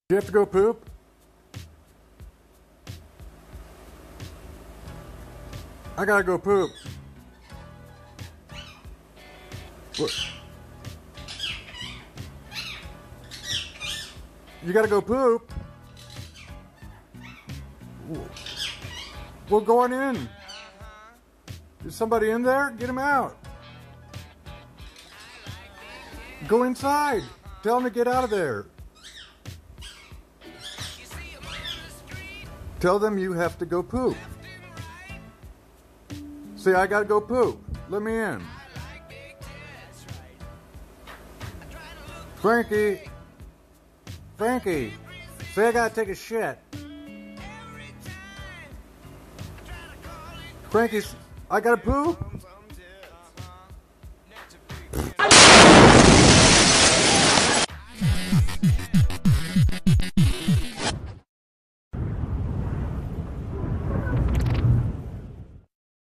You have to go poop? I gotta go poop. What? You gotta go poop? We're going in. Is somebody in there? Get him out. Go inside. Tell him to get out of there. Tell them you have to go poop. Say, I gotta go poop. Let me in. Frankie. Frankie. Say, I gotta take a shit. Frankie, I gotta poop.